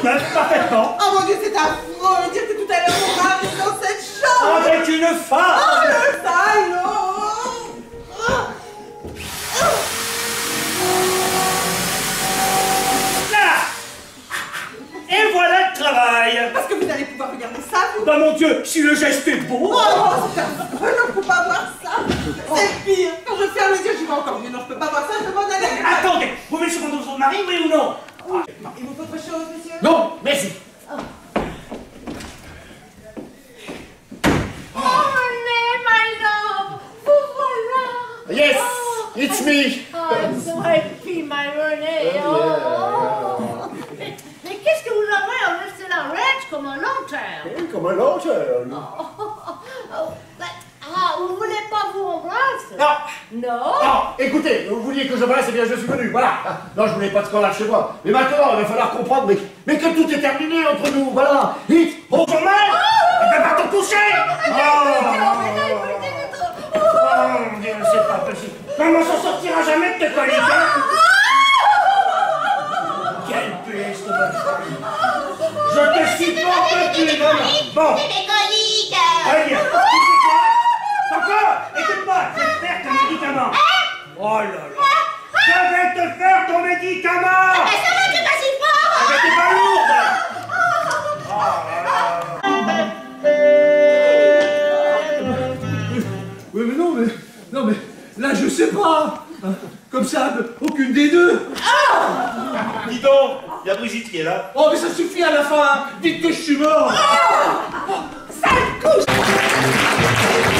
neuf, parfaitement. Oh mon Dieu, c'est affreux de dire que tout à l'heure mon mari est dans cette chambre. Avec une femme. Oh le salaud. Là. Et voilà le travail. Parce que vous allez pouvoir regarder ça, vous. Bah mon Dieu, si le geste est beau. Oh, c'est affreux, je ne peux pas voir ça. C'est pire. Quand je ferme les yeux, j'y vais encore mieux. Non, je peux pas voir ça, je demande à la... Attendez, vous mettez sur votre mari, oui ou non? Il vous faut autre chose, monsieur? Non, merci. Oh, René, my love! Vous voilà! Yes, it's me. Oh, I'm so happy, my René! Oh. Mais qu'est-ce que vous avez à rester la ranch comme un lanterne? Oui, comme un lanterne. Vous voulez pas vous embrasser? Non. Non? Non, écoutez, vous vouliez que je brasse, eh bien je suis venu, voilà. Non, je voulais pas de scandale chez moi. Mais maintenant, il va falloir comprendre, mais que tout est terminé entre nous, voilà. Vite, Bon, Jean-Marc, il va pas te toucher. Oh mon Dieu, c'est pas possible. Maman s'en sortira jamais de tes coliques, hein. Quelle peste, je te supporte plus, maman. Bon. C'est des coliques! Allez, tu sais quoi? Encore, écoute-moi, je vais te faire ton médicament. Oh là là. Je vais te faire ton médicament. Ça va, c'est pas si fort! Ah, mais t'es pas lourde. Oui, mais non, mais là, je sais pas. Comme ça, aucune des deux. Dis donc, il y a Brigitte qui est là. Oh, mais ça suffit à la fin. Dites que je suis mort. Sale couche.